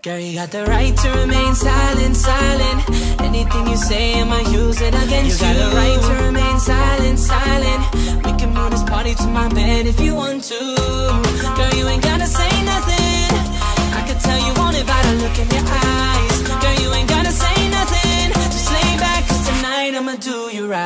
Girl, you got the right to remain silent, silent. Anything you say, I might use it against you. You got the right to remain silent, silent. We can move this party to my bed if you want to. Girl, you ain't gotta say nothing. I can tell you want it by the look in your eyes. Girl, you ain't gotta say nothing. Just lay back, cause tonight I'ma do you right.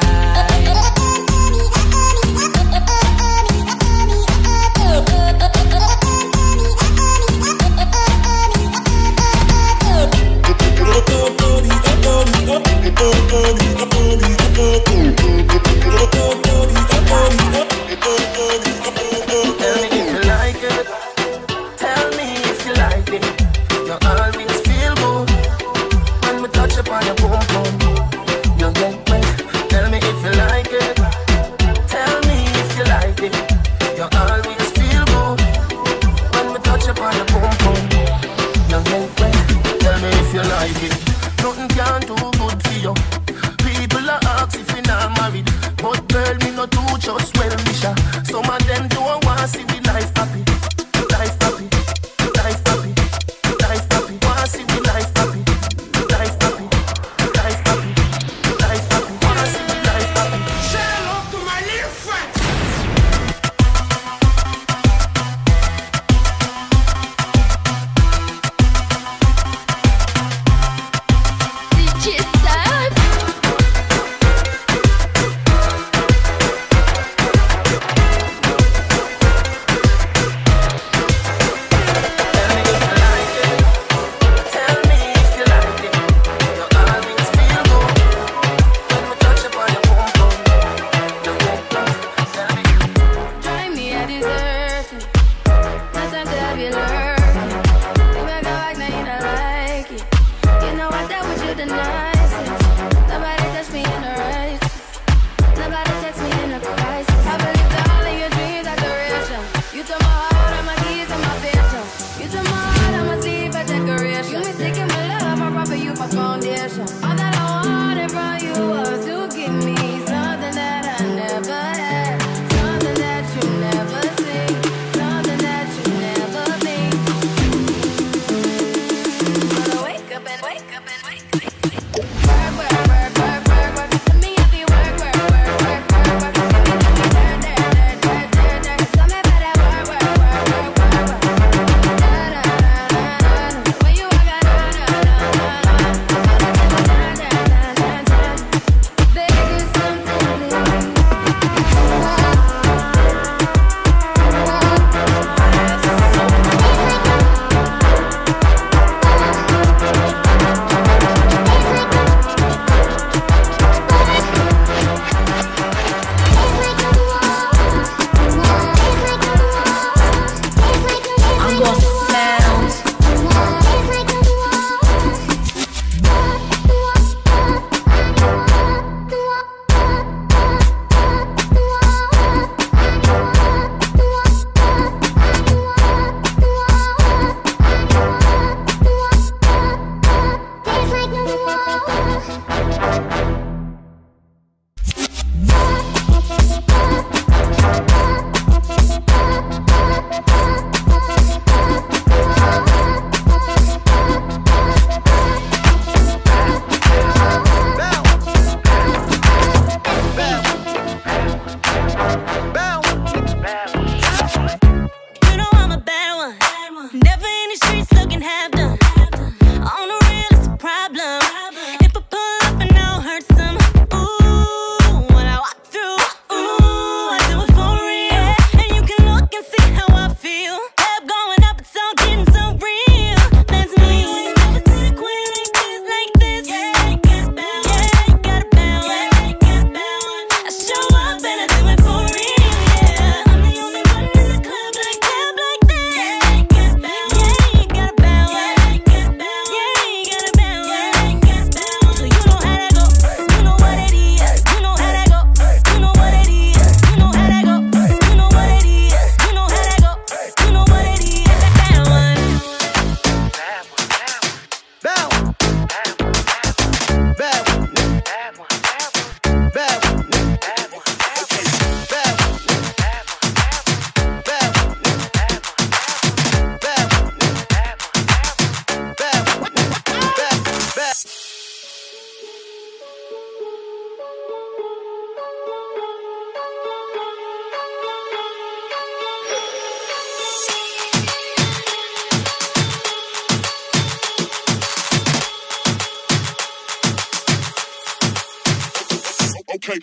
Okay.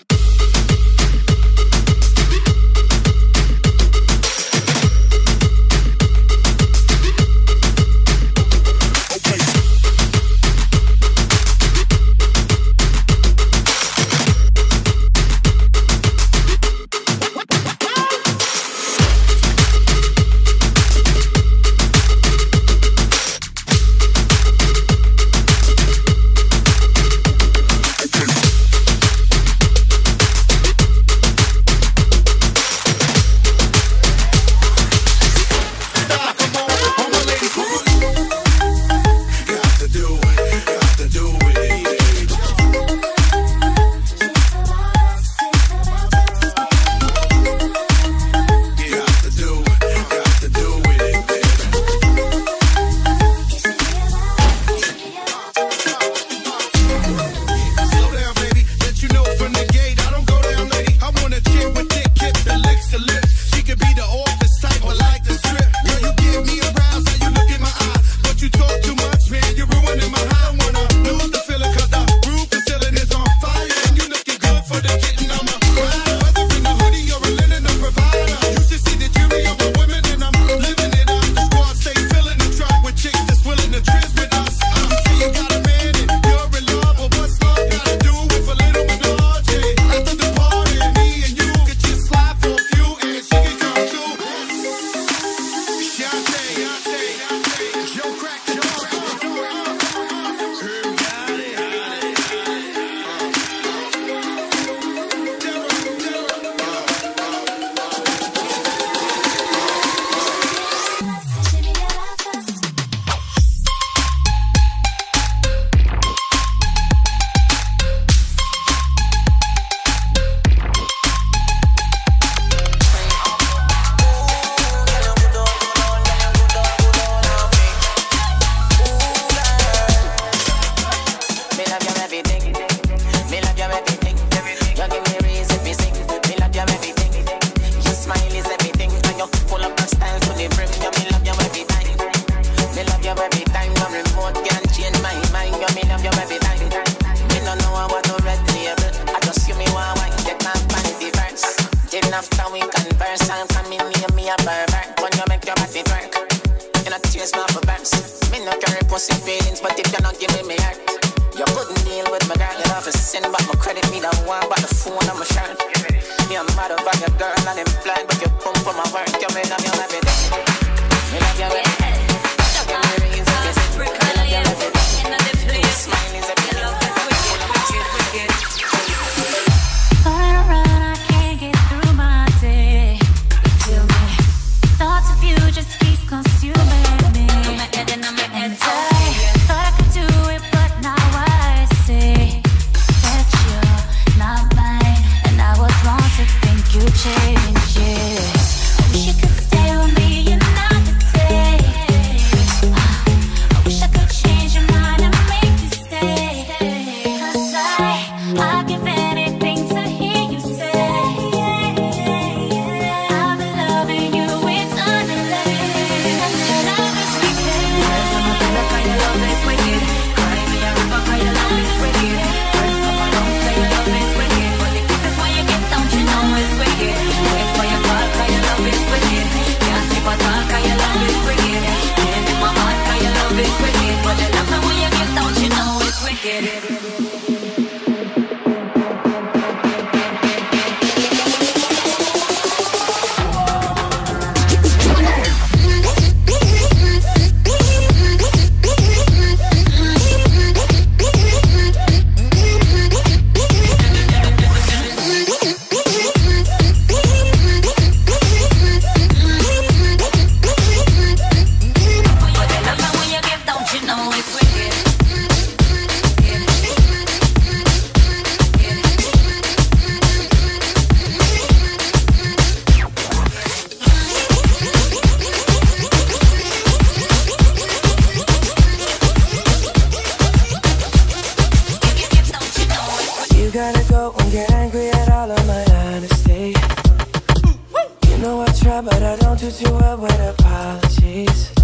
but I don't do too well with apologies.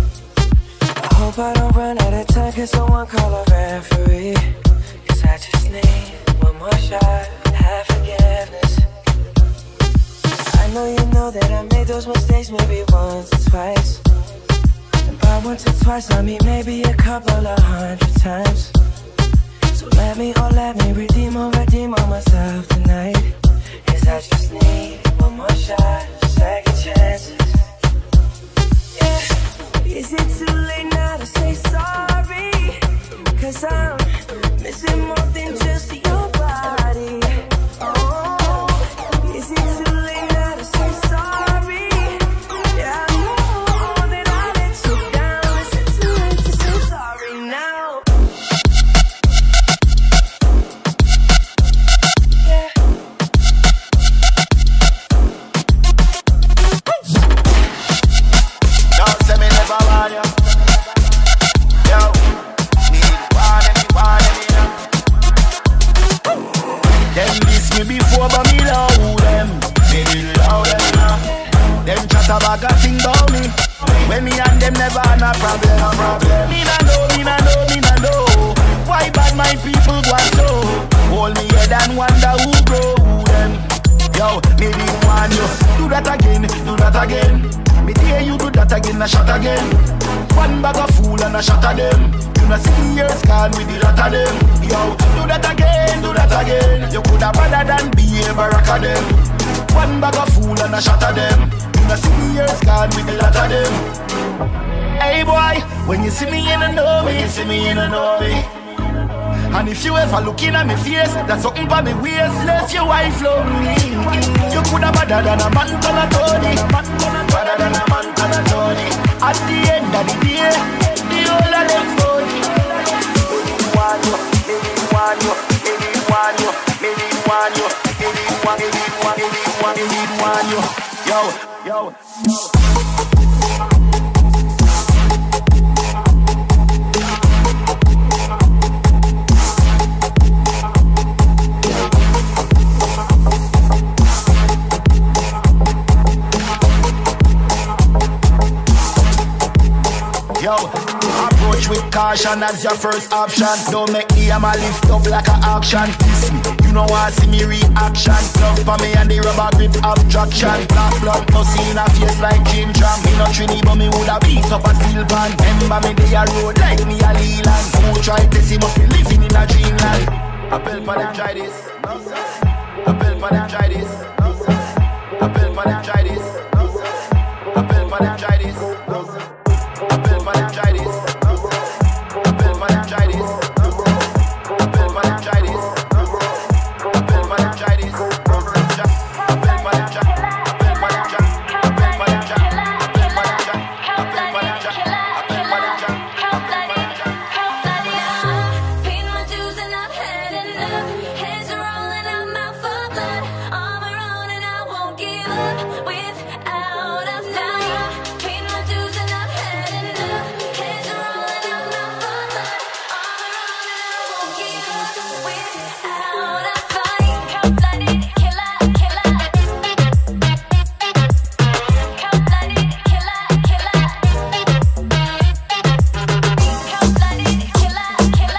I hope I don't run out of time, can someone call a referee? Cause I just need one more shot. have forgiveness. I know you know that I made those mistakes maybe once or twice. And by once or twice I mean maybe a couple of 100 times. So let me redeem or on myself tonight. 'Cause I just need one more shot, second chances. Yeah, is it too late now to say sorry? 'Cause I'm missing more than just your body. Oh, is it too late now to say sorry? Yeah, I know that I let you down. Is it too late to say sorry now? Yeah. Don't say me never want you. Yo, me want them, you know. Them diss me before, but me love them. Me love them now. Them chat about a thing about me. When me and them never had a problem. Me nah know. Why bad my people go so? Hold me head and wonder who grow them. Yo, me didn't want you. Do that again. Me dare you do that again, a shot again. One bag of fool and a shot of them. You know see years gone with the lot of them. Yo, do that again. You coulda better than be a barrack of them. One bag of fool and a shot of them. You know see years gone with the lot of them. Hey boy, when you see me you don't know me. And if you ever look in at me face, that's something for me waist. Let your wife love me. You coulda better than a man call a Tony. Better than a man call a Tony. At the end of the day, the whole of them phony. Yo. Yo, approach with caution as your first option. Don't make the hammer lift up like an auction. Kiss me, you know I see me reaction. Love for me and the rubber grip abstraction. Black blood must see in a face like Jim Tram. Me not Trini but me woulda beat up a steel pan. Remember me they a road like me a Leland. Who try to see must be living in a dreamland. Appel for them try this. Appel for them try this. Appel for them try this. Appel for them try this. Appel for them try this. Appel for them try this. Appel for them try this. Appel for them try this. Appel for them try. Appel for them try. Appel for them try. Appel for them try. Appel for them try. Appel for them try. Appel for them try. Appel for them try. Paid my dues and I've had enough. Hands are rolling out, mouth for blood. On my own and I won't give up without a fight. Paid my dues and I've had enough. Hands are rolling out, mouth for blood. On my own and I won't give up without a fight. Cold-blooded killer. Cold-blooded killer. Cold-blooded killer.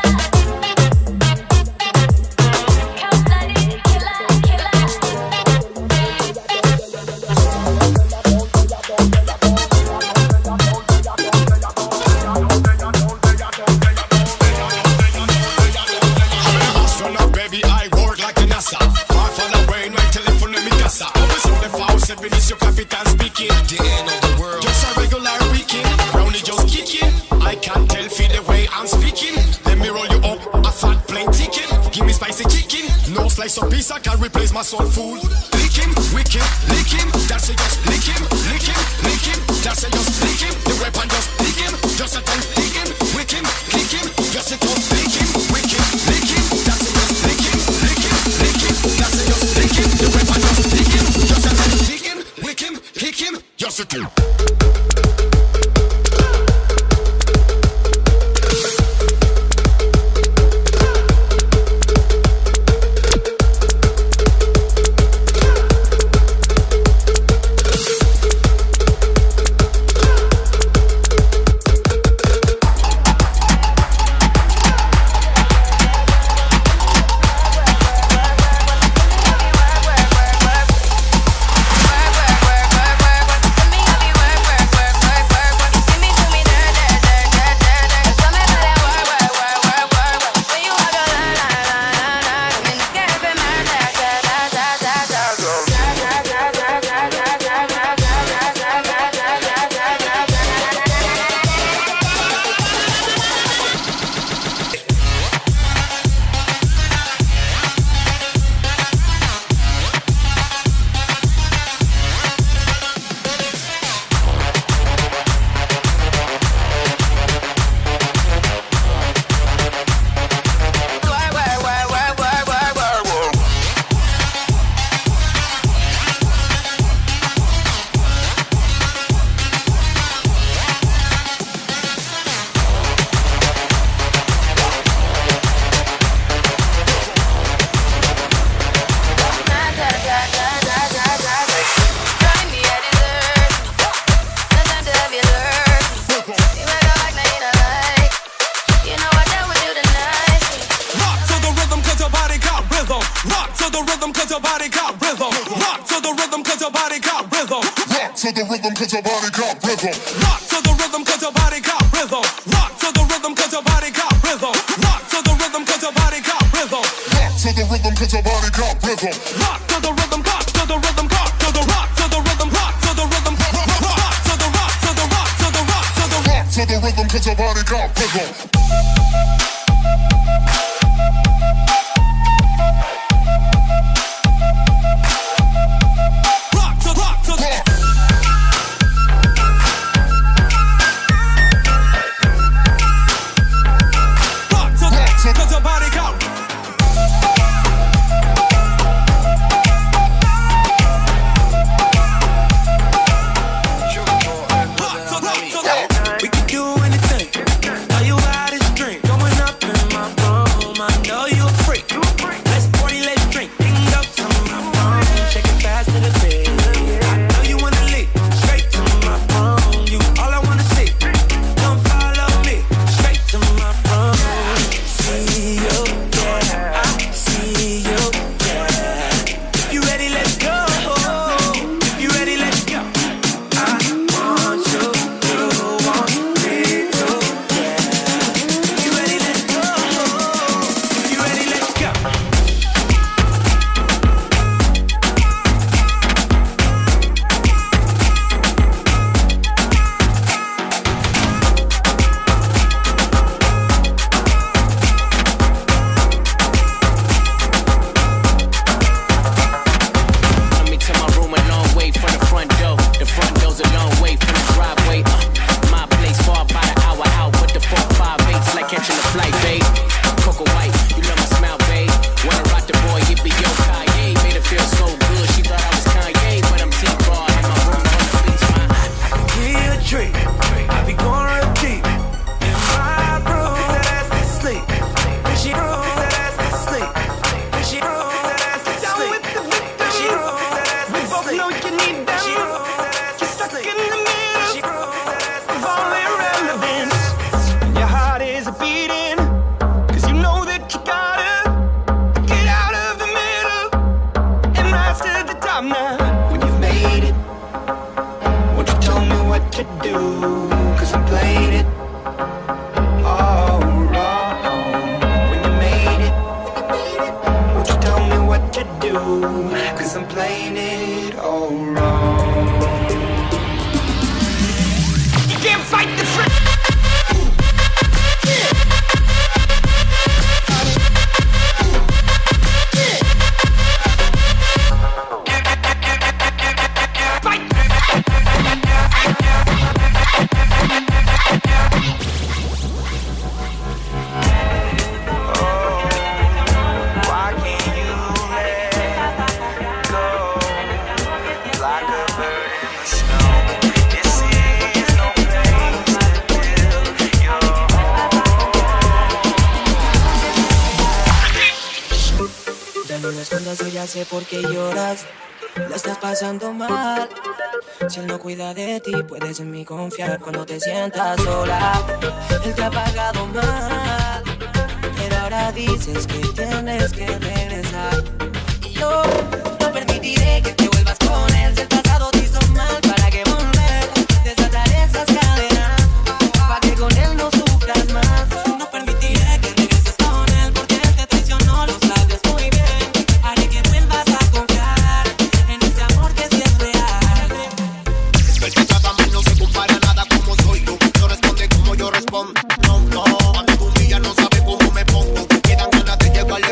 Son of baby, I work like a NASA. Far from the brain, my telephone in me casa. So the foul 7 is your capital speaking. The end of the world, just a regular weekend. Brownie just kicking. I can't tell feel the way I'm speaking. Let me roll you up a fat plain chicken. Give me spicy chicken. No slice of pizza can replace my soul food. Lick him, wick him, lick him. That's it, just lick him, lick him, lick him. That's it, just lick him. The weapon just lick him. Just a time, lick him, wick him, lick him. Just a time, lick him, wick him, lick him. That's it, just lick him, lick him, lick him. That's it, just lick him. The weapon just lick him. Just a time, lick him, wick him, lick him. Just a time. your body got rhythm. Rock to the rhythm, cause your body got rhythm. Rock to the rhythm, cause your body got rhythm. Rock to the rhythm, cause your body got rhythm. Rock to the rhythm, cause your body got rhythm. Rock to the rhythm, cause your body got rhythm. Rock to the rhythm, cause your body got rhythm. Rock to the rhythm, rock to the rhythm, rock to the rock to the rhythm, rock to the rhythm, rock to the rock to the rock to the rock to the rock to the rhythm, cause your body got rhythm. Por qué lloras, la estás pasando mal. Si él no cuida de ti, puedes en mí confiar cuando te sientas sola. Él te ha pagado mal, pero ahora dices que tienes que regresar. Y yo no permitiré que te vuelvas con él. Si el pasado te hizo mal, ¿para qué volver? Desatar esas cadenas, para que con él no sufras más. No permitiré que regreses con él, porque él te traicionó, lo sabes muy bien. Haré que vuelvas a confiar en este amor que sí es real. Es que el que trata mal no se compara a nada como soy yo. No responde como yo respondo. No, no, cuando tú humillas no sabes cómo me pongo. Quedan ganas de llevarle.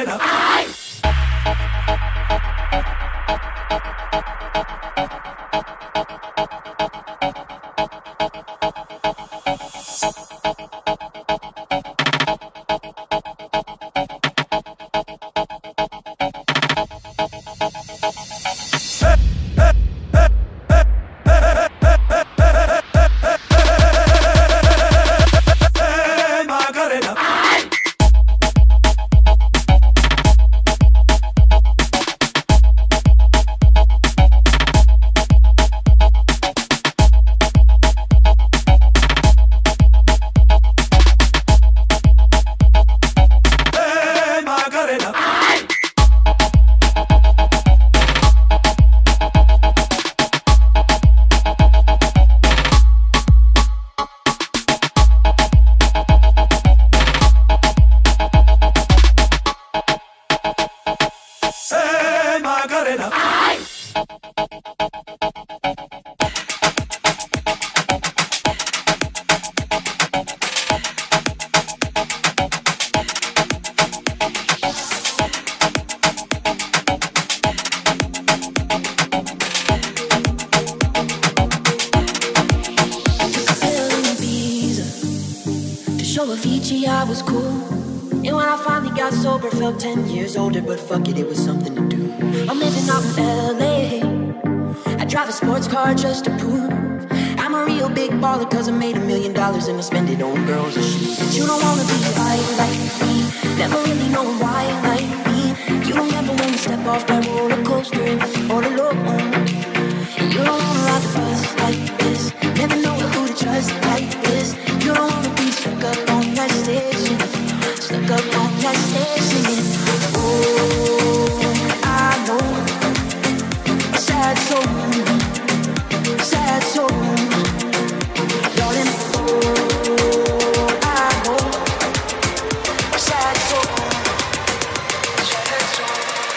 Macarena. I was cool. And when I finally got sober, felt 10 years older, but fuck it, it was something to do. I'm living out in LA. I drive a sports car just to prove I'm a real big baller, cause I made $1 million and I spend it on girls and shoes. But you don't wanna be high like me, never really know why like me. You don't ever wanna step off that roller coaster and be all alone. And you don't wanna ride the bus like this, never know who to trust like this. You don't wanna be stuck up on that station, stuck up on that station. Oh, I know, sad soul, sad soul, darling. Oh, I know, sad soul, sad soul.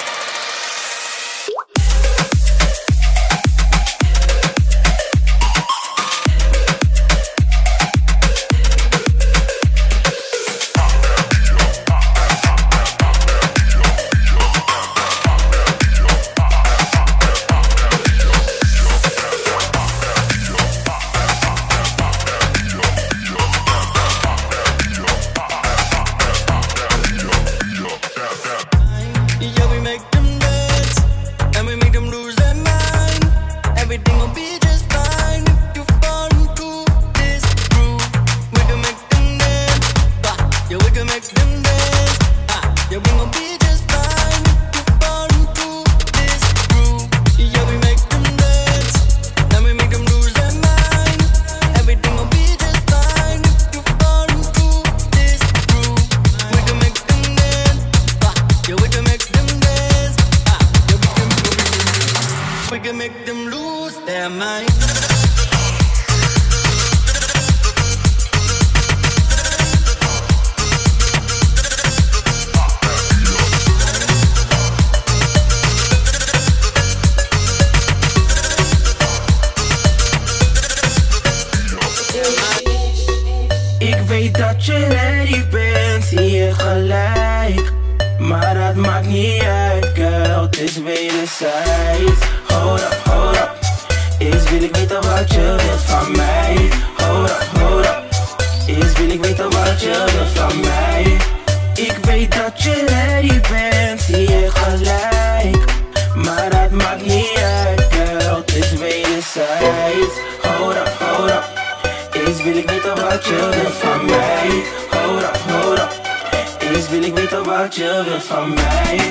Dat je ready bent, zie je gelijk. Maar dat maakt niet uit, girl, het is wederzijds. Hold up, eerst wil ik weten wat je wilt van mij. Hold up, eerst wil ik weten wat je wilt van mij. Ik weet dat je ready bent, zie je gelijk. Maar dat maakt niet uit, girl, het is wederzijds. Hold up, eerst wil ik weten wat je wilt van mij. Hold up, eerst wil ik weten wat je wilt van mij.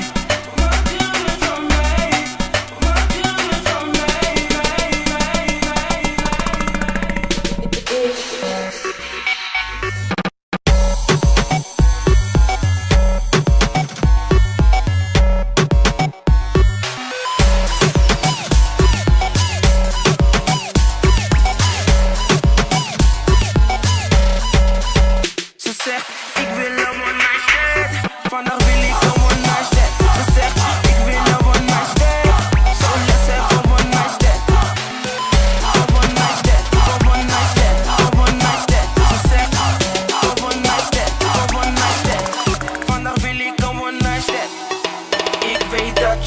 Ze zegt, ik wil een one night stand. Vandaag wil ik een one night stand. Ze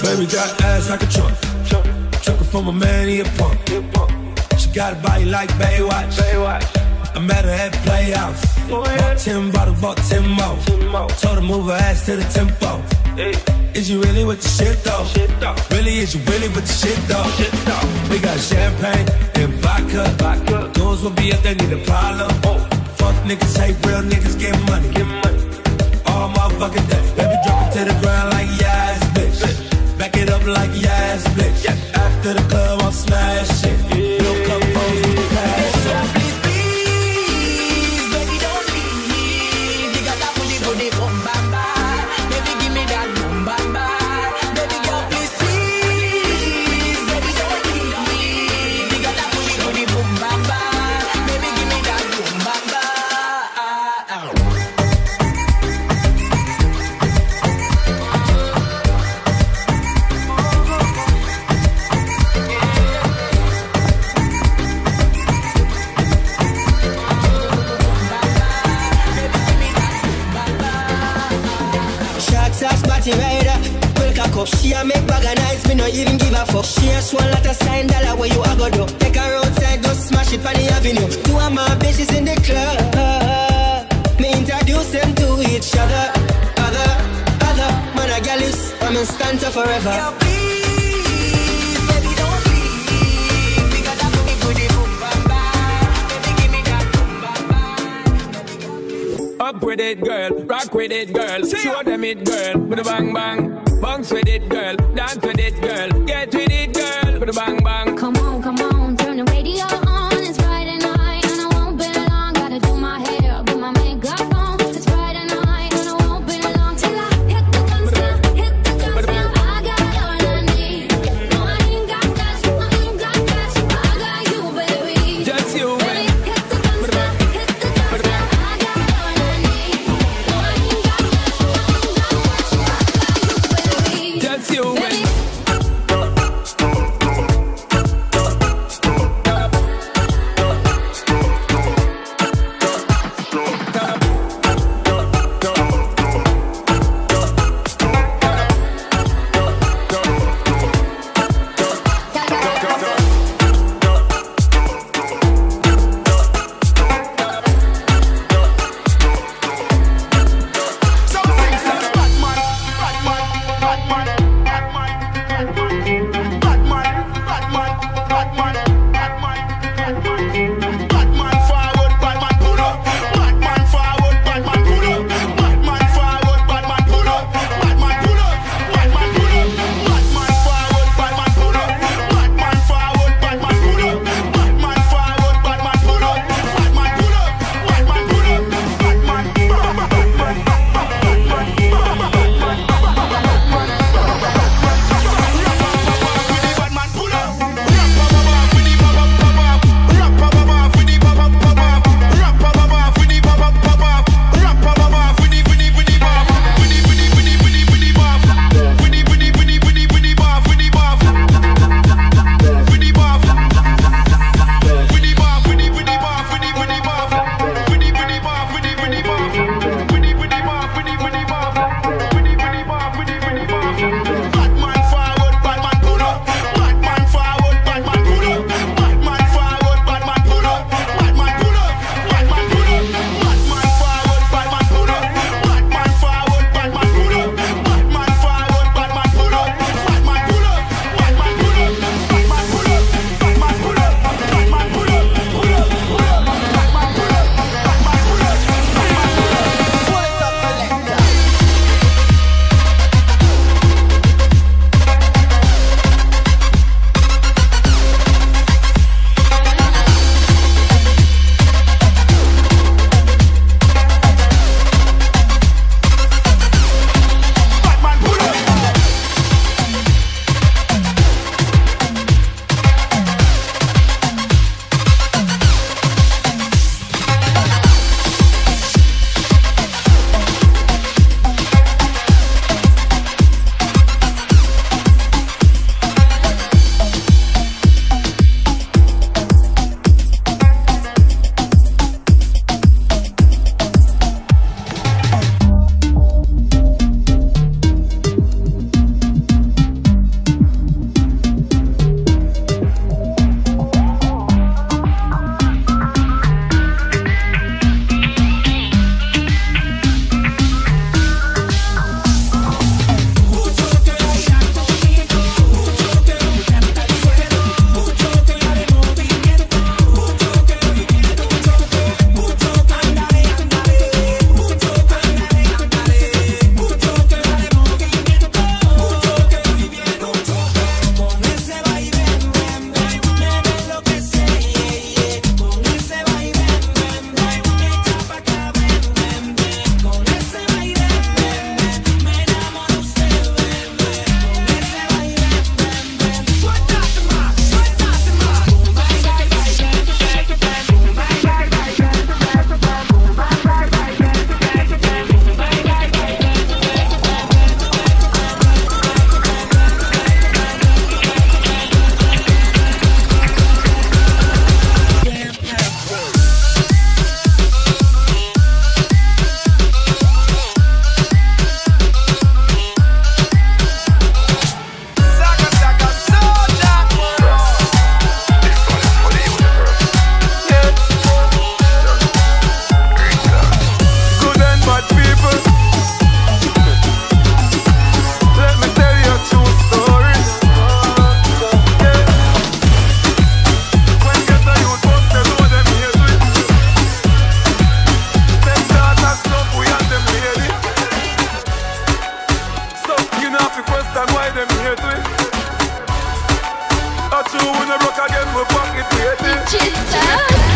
Baby got ass like a trunk. Took her from a man, he a punk. She got a body like Baywatch. I met her at Playhouse. Bought 10 bottles, bought 10 more. Told her move her ass to the tempo. Is you really with the shit though? Really, is you really with the shit though? We got champagne and vodka. Those will be if they need a problem. Fuck niggas, hate real niggas, get money. All motherfucking day. Baby, drop it to the ground like yes, bitch. Back it up like yes, bitch. After the club, I'm smashing. No cup phones with the passion. Please, please, baby, don't leave. You got that booty, boom, bam, bam. Baby, give me that boom, bam, bam. Baby girl, please, please, baby, don't leave. You got that booty, boom, bam, bam. Baby, give me that boom, bam, bam. Party rider, quick a cup. She a make bag of nights, me no even give a fuck. She a swan lot of sign dollar where you a go do. Take her outside, just smash it on the avenue. Two of my bitches in the club. Me introduce them to each other. Other, man a girl is, I'm in stanza forever. Yo, please, baby, don't leave. We got that booty, boom, bam, bam. Baby, give me that boom, bam, bam. Up with it, girl. Rock with it, girl. Show them it, girl. With a bang bang. Bounce with it, girl. Dance with it, girl. Get with it, girl. With a bang bang. Come on, turn the radio on. It's Friday night and I won't be long. Gotta do my hair, put my makeup on. It's Friday night and I won't be long till I hit the guns now. I got all I need. No, I ain't got cash. I got you, baby. Just you, baby. Hit the guns now. I got all I need. No, I ain't got cash. I got you, baby. Just you, baby. them hate we. That's true, when I broke again, we pocket waiting.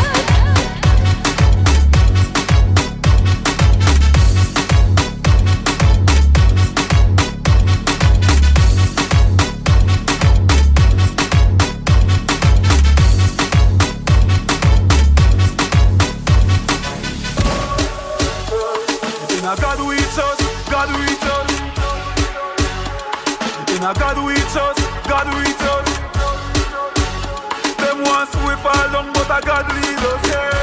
God with us, God with us. In a God with us, God with us. Them want to we fall down, but a God lead us.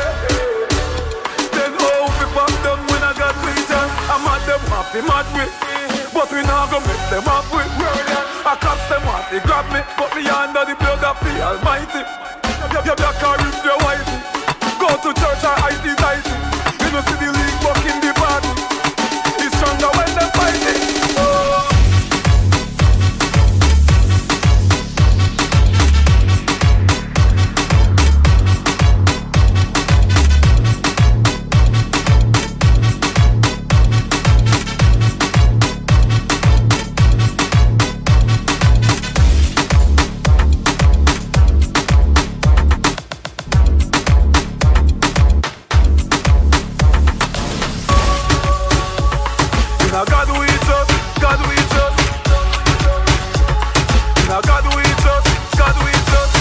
Then how we pop them when a God with us? I'm at them happy mad with, but we not gonna make them happy. I catch them want to grab me, but me under the blood of the Almighty. You black or rich, you white. Go to church or IT. You know see the league walk in the party. Stronger when they're fighting. Oh. Now God with us, God with us. Now God with us, God with us.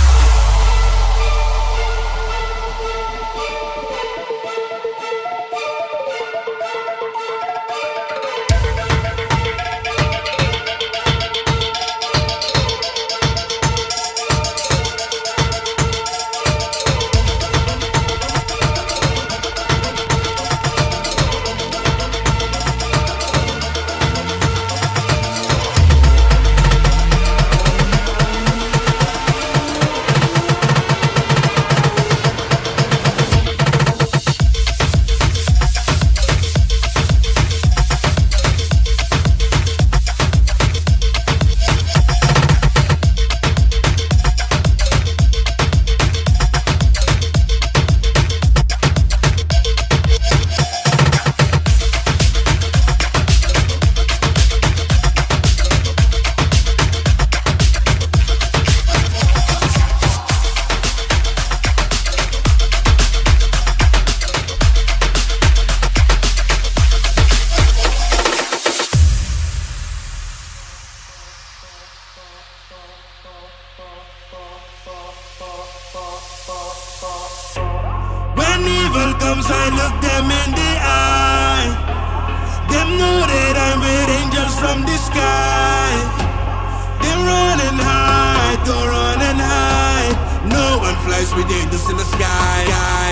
When evil comes, I look them in the eye. Them know that I'm with angels from the sky. Them running high, don't run and hide. No one flies with angels in the sky.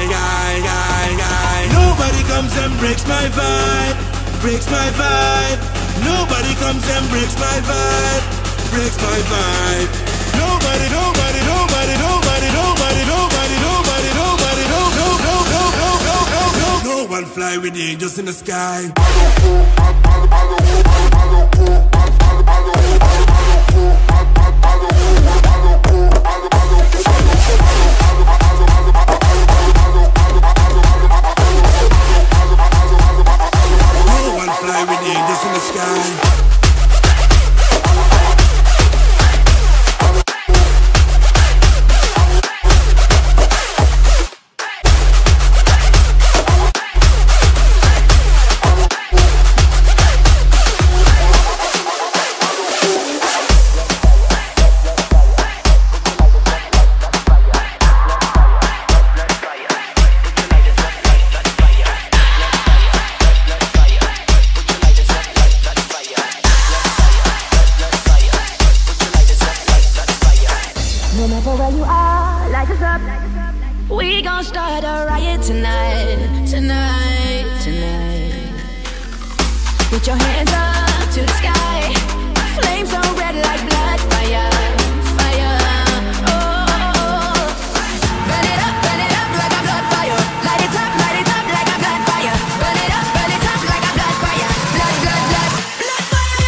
Nobody comes and breaks my vibe, breaks my vibe. Nobody comes and breaks my vibe, breaks my vibe. Nobody, nobody, nobody, nobody, nobody, nobody, nobody, nobody, no one fly with the angels in the sky. No one fly with the angels in the sky. We gon' start a riot tonight, tonight, tonight. Put your hands up to the sky. Flames so red like blood, fire, fire. Oh, burn it up like a blood fire. Light it up like a blood fire. Burn it up like a blood fire. Blood, blood, blood, blood fire.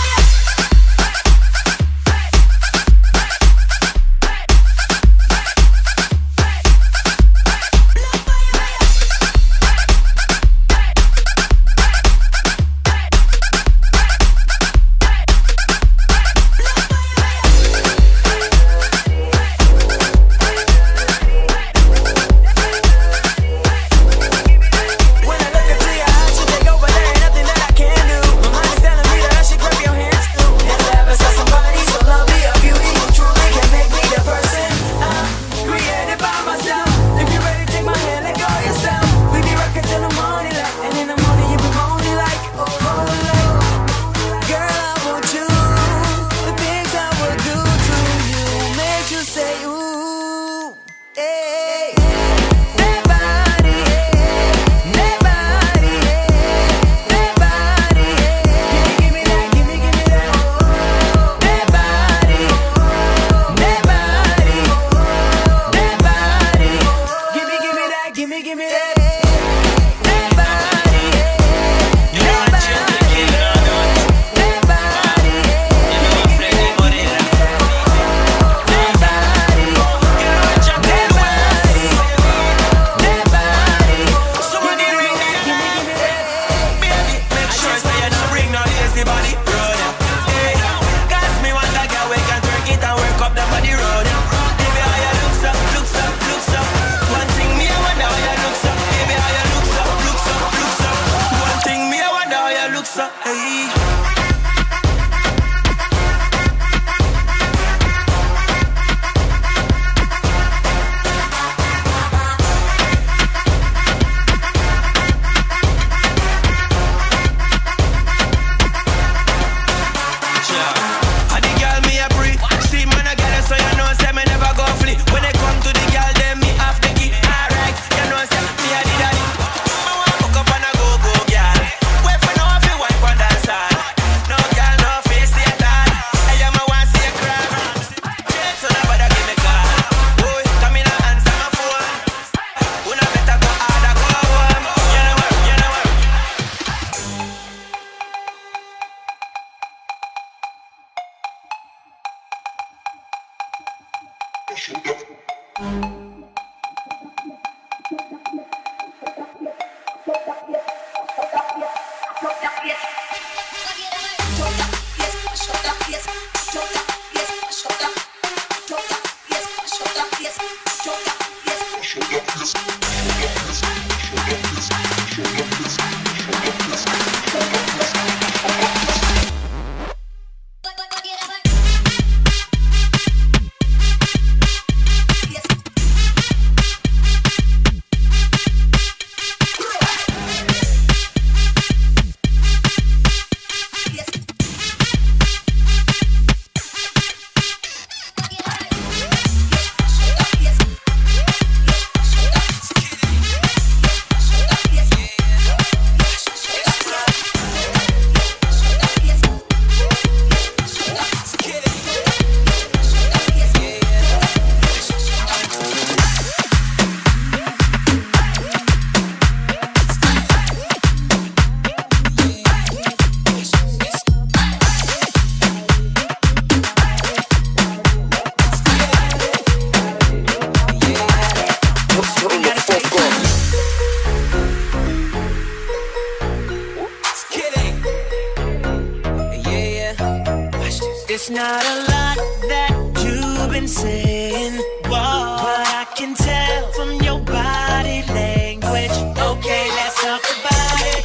It's not a lot that you've been saying, but I can tell from your body language. Okay, let's talk about it.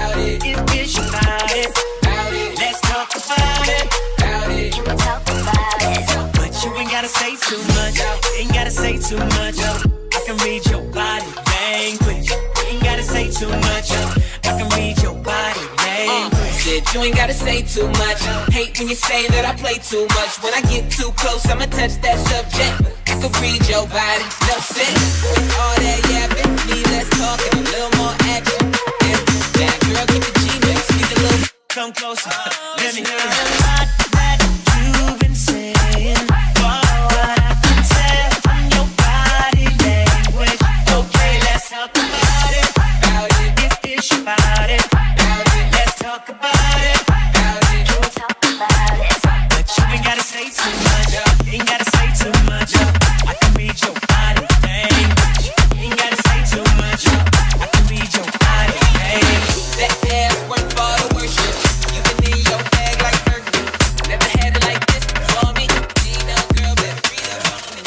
It's about it. Let's talk about it. Can we talk about it? But you ain't gotta say too much. Ain't gotta say too much. I can read your body language. Ain't gotta say too much. I can read your body language. You ain't gotta say too much. Hate when you say that I play too much. When I get too close, I'ma touch that subject. I can read your body, no sense. All that yapping, need less talking, a little more action. Yeah, girl, keep it G-Mix, need a little. Come closer, let me hear it. A lot that you've been saying, but I can tell from your body language. Okay, let's talk about it. It's about it. Let's talk about it. Can we talk about it? But you ain't gotta say too much. Ain't gotta say too much. I can read your body language. Ain't gotta say too much. I can read your body language. That ass work for the worship. You can need your bag like Birkin. Never had it like this before me. Need a girl, better breathe up on me.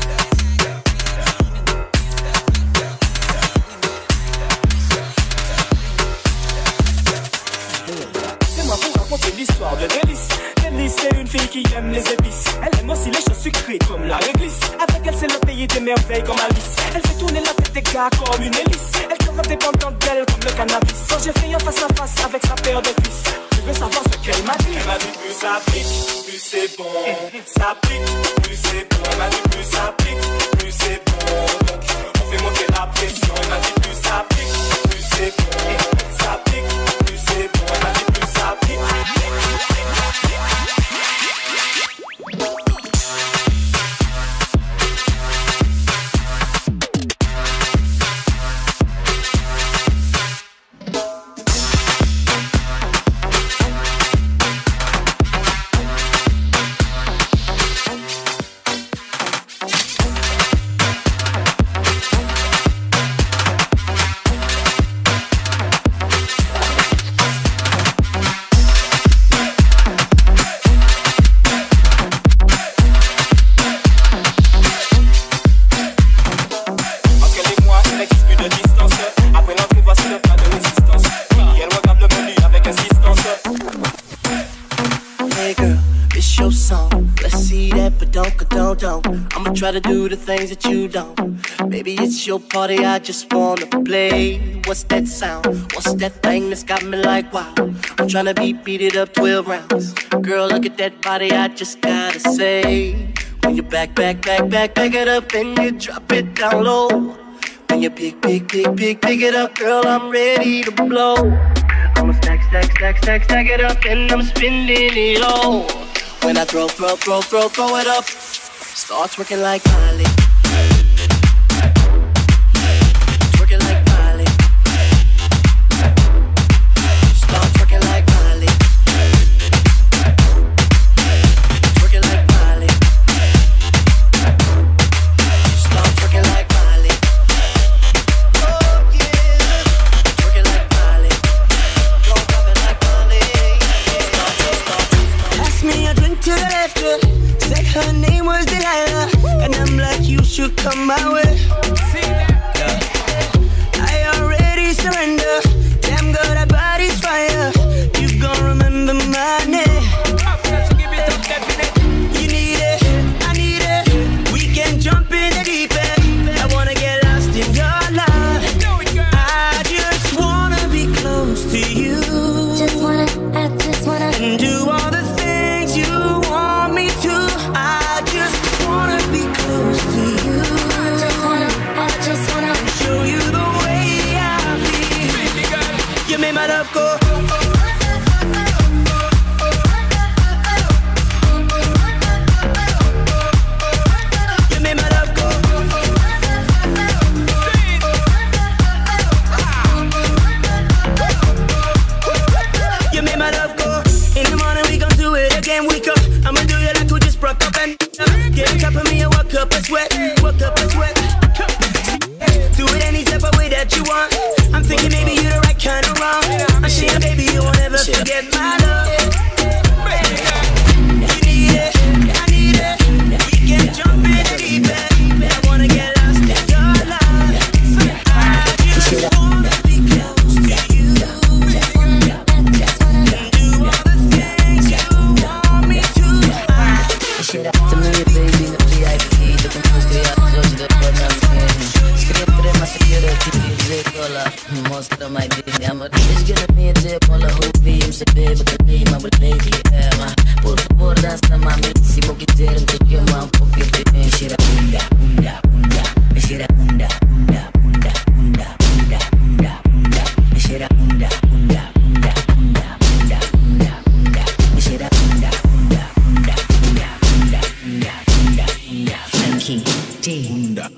C'est moi pour raconter l'histoire de Délice. Délice, c'est une fille qui aime les épices. Elle aime aussi les choses sucrées comme la réglisse. Avec elle, c'est le pays des merveilles comme Alice. Elle fait tourner la tête des gars comme une hélice. Elle te rend dépendante d'elle comme le cannabis. Quand j'ai fait un face à face avec sa paire de cuisses, je veux savoir ce qu'elle m'a dit. Elle m'a dit plus ça pique, plus c'est bon. Ça pique, plus c'est bon. Elle m'a dit plus ça pique, plus c'est bon. Donc on fait monter la pression. Elle m'a dit plus ça pique, plus c'est bon. Ça pique, plus c'est bon. Elle m'a dit plus ça pique. I'ma try to do the things that you don't. Baby, it's your party, I just wanna play. What's that sound? What's that thing that's got me like wow? I'm tryna beat it up 12 rounds. Girl, look at that body, I just gotta say. When you back it up and you drop it down low. When you pick it up, girl, I'm ready to blow. I'ma stack it up and I'm spending it all. When I throw it up, starts working like Miley. Twerking like Miley. Starts working like Miley. Twerking like Miley. her name was Delilah, and I'm like, you should come my way. Yeah. I already surrender. Damn girl, that body's fire. You gon' remember my name. You need it, I need it. We can jump in the deep end. I wanna get lost in your love. I just wanna be close to you. I just wanna and do all the things you want me to. I just wanna be close to you. I just wanna show you the way I feel. You made my love go. You made my love go. You made my love go. In the morning we gon' do it again. Wake up, I'ma do you like we just broke up and get on top of me and walk up a sweat, walk up a sweat. Do it any type of way that you want. I'm thinking maybe you're the right kind of wrong. I'm sure baby you won't ever forget my love. You need it, I need it. We can jump in the deep end. I wanna get lost in your love. I just wanna be close to you. To me, baby, no VIP. Tú te puedes criar, yo te puedo dar. Escribe más security, music, hola. Monster, my baby, I'm a bitch, gonna be a tip, hola, who be him, say, baby, the name, I'm a lady, yeah, ma. Por favor, dance, mami, si mo quieren, te quiero, un poquito, shira, unda, unda, unda, shira, unda, unda, unda, unda, unda, unda, unda, shira, unda, unda, unda, unda, unda, unda, unda, shira, unda, unda, unda, unda, unda, Funky D. Unda.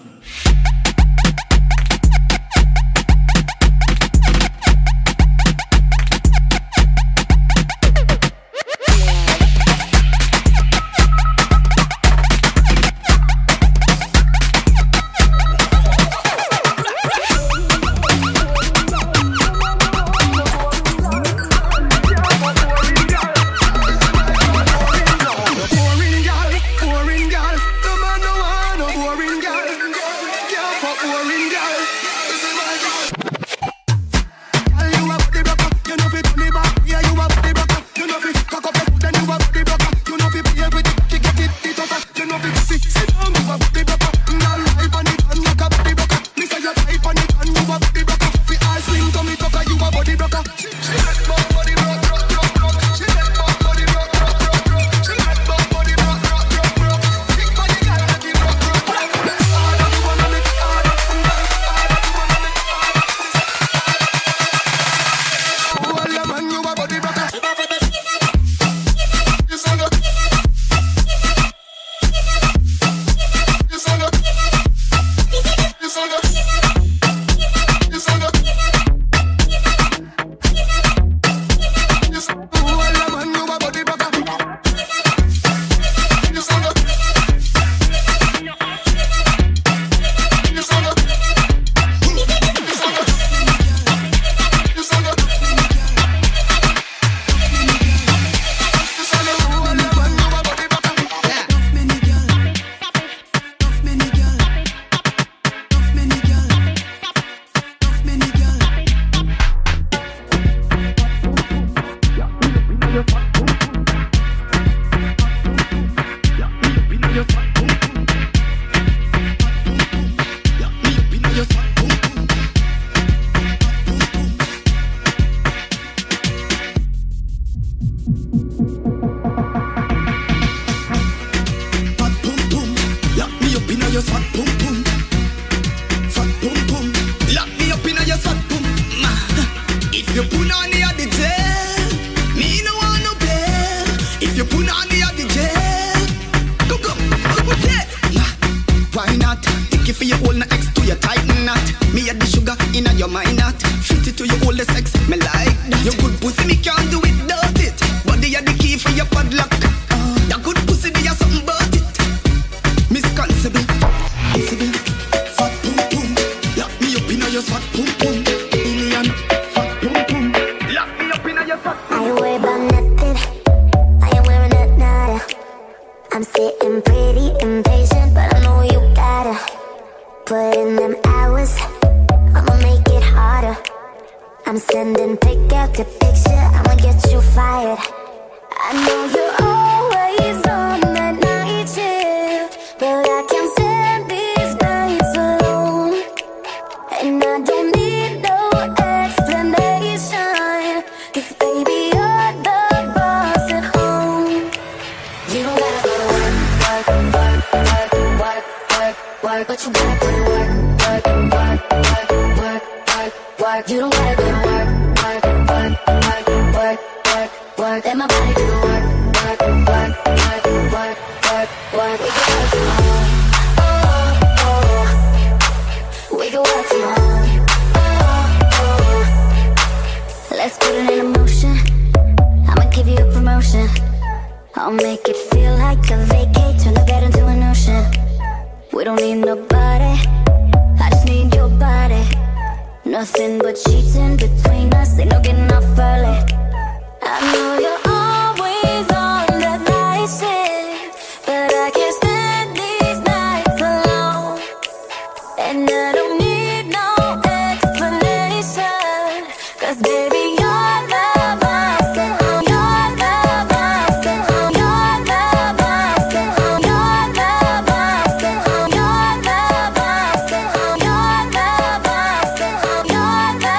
I ain't worried about nothing. I ain't wearing that nada. I'm sitting getting pretty impatient, but I know you gotta put in them hours. I'ma make it harder. I'm sending pick after picture, I'ma get you fired. I know you're always on that night shift, but I can't stand these nights alone. And I don't need no explanation, 'cause baby you're the boss at home. You don't gotta go to work, work, work, work, work, work, work, but you gotta put in work, work, work, work, work, work, work. You don't gotta go to work, work, work, work, work, work, work. Let my body do the work, work, work, work, work, work, work. We can work tomorrow, oh, oh. We can work tomorrow, oh, oh. Let's put it in motion. I'ma give you a promotion. I'll make it feel like a vacate, turn the bed into an ocean. We don't need nobody, I just need your body. Nothing but sheets in between us, ain't no getting off early. I know you're always on that night shift, but I can't stand these nights alone. And I don't need no explanation, 'cause baby you're the boss at home. You're the boss at home. You're the boss at home. You're the boss at home. You're the boss at home. You're the boss at home. You're the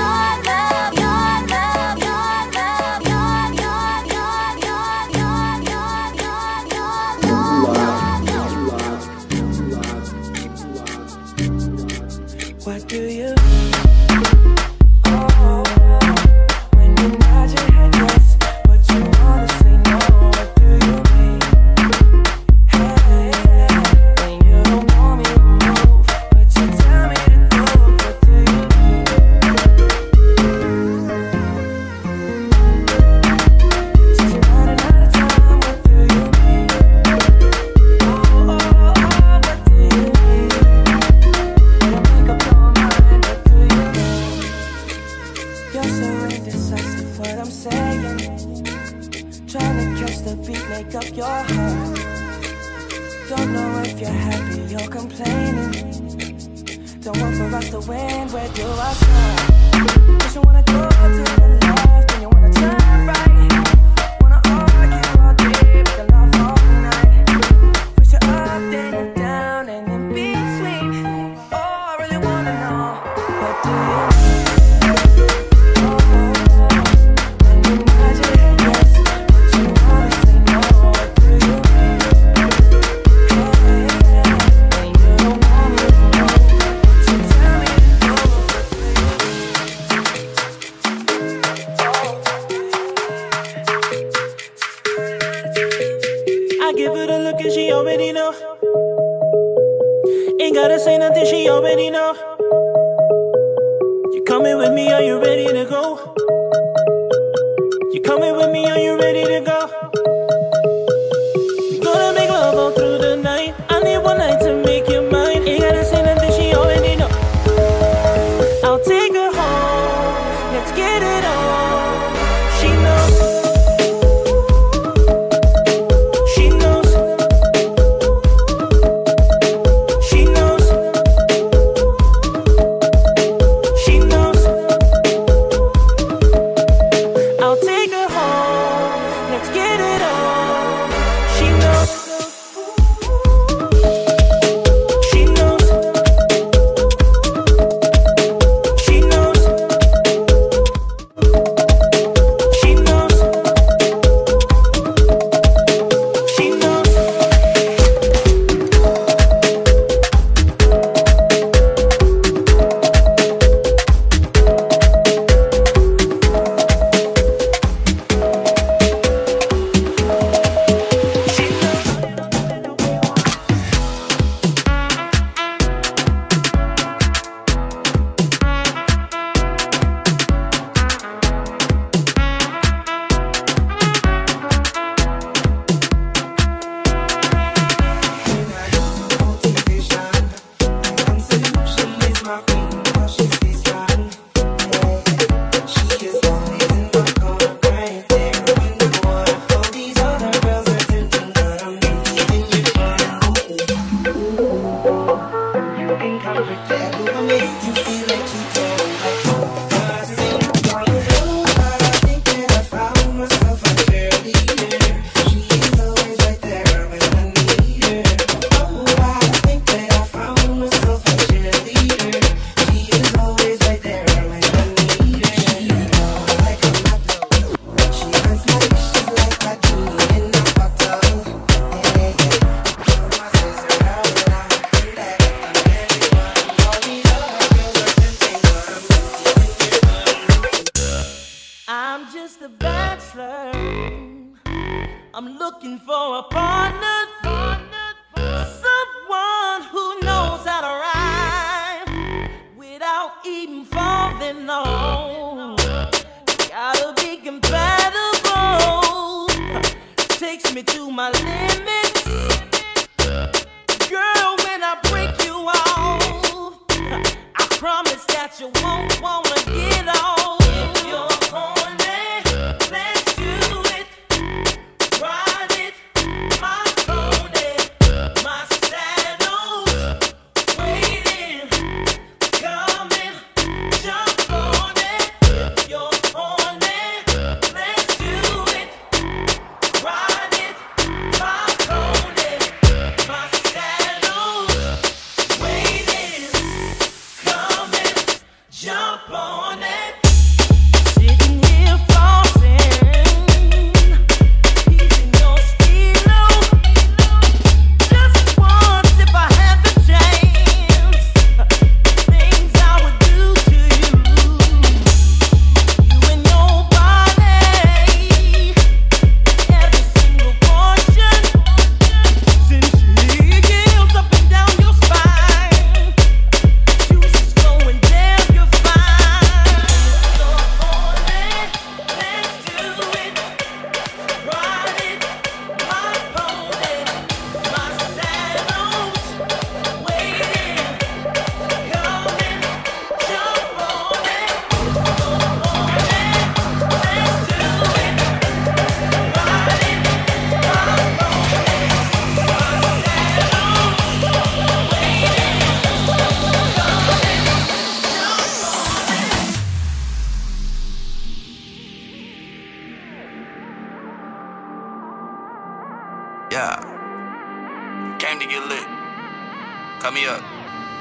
What do you mean? Oh, when you nod your head yes, but you wanna say no. What do you mean? Hey, when you don't want me to move, but you tell me to go. What do you mean? Since you're running out of time, what do you mean? Oh, what do you mean? Make up your mind, what do you mean? You're so indecisive, what I'm saying. Trying to catch the beat, make up your heart. Don't know if you're happy or complaining. Don't want for us to win, where do I start? Cause you wanna go to the left and you wanna turn right. Wanna argue all day, but the love all night. Push you up, then you're down, and in between. Oh, I really wanna know, what do you mean? When you nod your head yes, but you wanna say no. What do you mean? Hey, when you don't want me to move, but you tell me to go. What do you I give her the look and she already know. Ain't gotta say nothing, she already know. You coming with me, are you ready to go? You coming with me, are you ready to go? We gonna make love all through the night. I need one night to make you mine. Ain't gotta say nothing, she already know. I'll take her home, let's get it on. She knows. She knows. She knows. She knows. to get lit. Cut me up.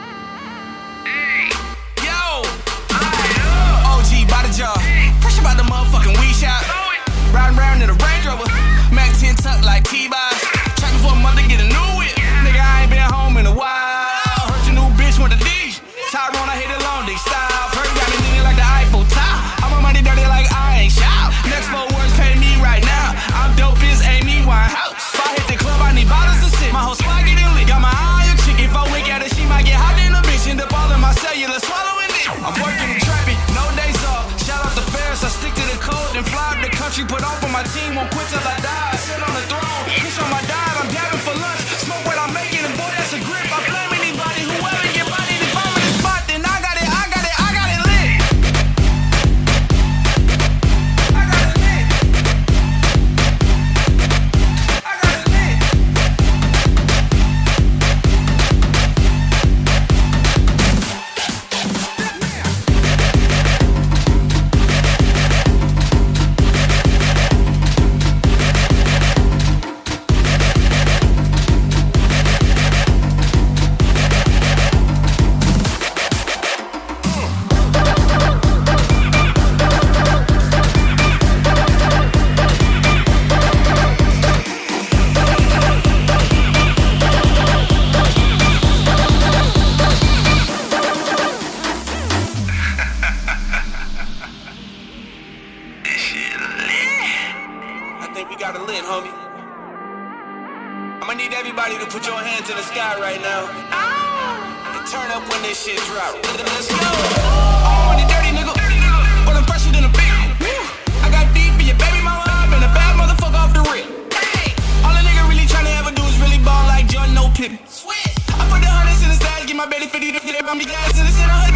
Yo! OG by the jaw. Fresh about the motherfucking weed shop. Riding around in a Range Rover. Mac 10 tuck like T-Boss. Tracking for a month to get a new whip. Nigga, I ain't been home in a while. Heard your new bitch want the D. Tyrone, I hit it long dick style. Perk got me leaning like the Eiffel Tower. I'm on money dirty like I ain't shout. Next 4 words pay me right now. I'm dope as Amy Winehouse. If I hit the club, I need bottles to sip. My whole squad getting lit. Got my eye on your chick. If I wink at her, she might get hot in the bitch. End up all in my cellular, swallowing it. I'm working and trapping, no days off. Shout out to Ferris, I stick to the code and fly up the country. Put on for my team, won't quit till I die. Sit on the throne, push on my dive. I'm dabbing for lunch. Smoke what I'm making, and boy, that's a grip. I blame anybody, whoever get bodied. If I'm in the spot, then I got it lit. I got it lit. I got it lit. Put your hands in the sky right now. And turn up when this shit drop. Let's go. Oh, the dirty nigga. But I'm fresher than a bitch. I got deep for your baby mama. I've been a bad motherfucker off the rip. All a nigga really tryna ever do is really ball like Jordan, no Pippen. I put the hundreds in the stash, get my belly 50 to get it. I'm the gas in the center.